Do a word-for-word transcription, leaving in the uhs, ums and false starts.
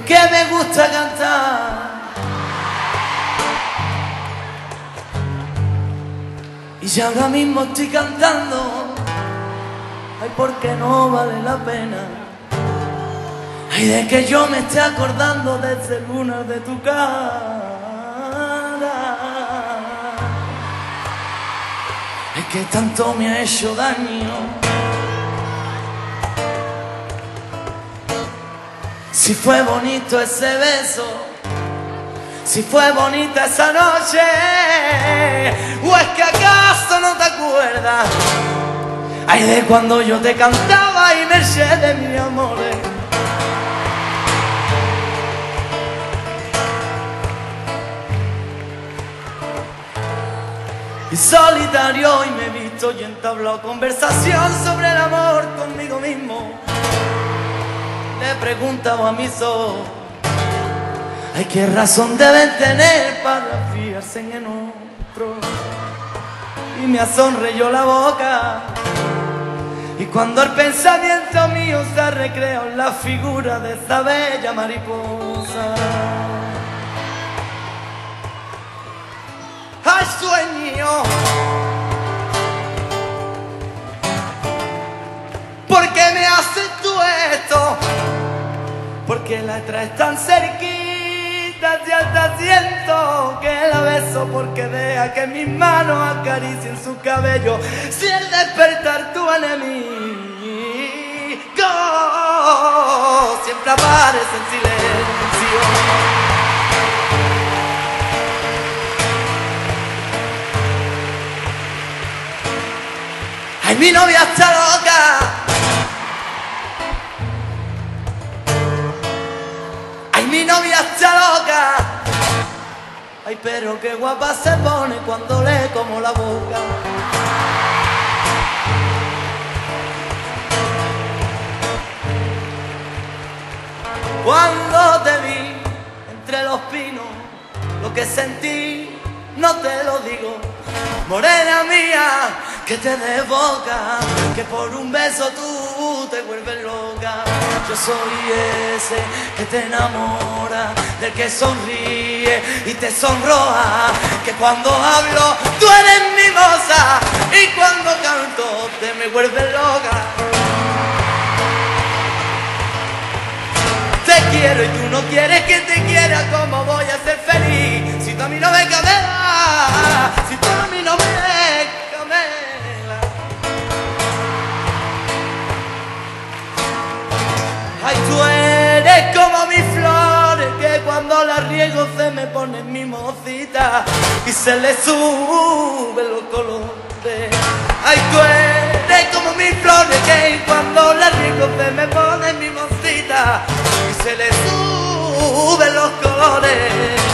porque me gusta cantar. Y si ahora mismo estoy cantando, ay, porque no vale la pena. Ay, de que yo me esté acordando de ese lunar de tu cara. Es que tanto me ha hecho daño. Si fue bonito ese beso, si fue bonita esa noche, o es que acaso no te acuerdas, ay, de cuando yo te cantaba y merced de mi amor. Y solitario hoy me he visto y entablado conversación sobre el amor conmigo mismo. Le he preguntado a mis ojos, ay, qué razón deben tener para fiarse en otro. Y me ha sonreído la boca. Y cuando el pensamiento mío se ha recreado en la figura de esa bella mariposa, ¡ay, sueño! ¿Por qué me haces tú esto? Porque la traes tan cerquita, si hasta siento que la beso, porque deja que mis manos acaricien su cabello. Si el despertar tu enemigo siempre aparece en silencio. Ay, mi novia está loca. Ay, mi novia está loca. Ay, pero qué guapa se pone cuando le como la boca. Cuando te vi entre los pinos, lo que sentí no te lo digo. Morena mía, que te desboca, que por un beso tú te vuelves loca. Yo soy ese que te enamora, del que sonríe y te sonroja, que cuando hablo tú eres mi moza y cuando canto te me vuelves loca. Te quiero y tú no quieres que te quiera, ¿cómo voy a ser feliz si tú a mí no me camela? Si tú a mí no me camela. Ay, tú eres como mis flores, que cuando las riego se me ponen mimosita y se le suben los colores. Ay, tú eres como mis flores, que cuando las riego se me ponen mimosita y se le suben los colores.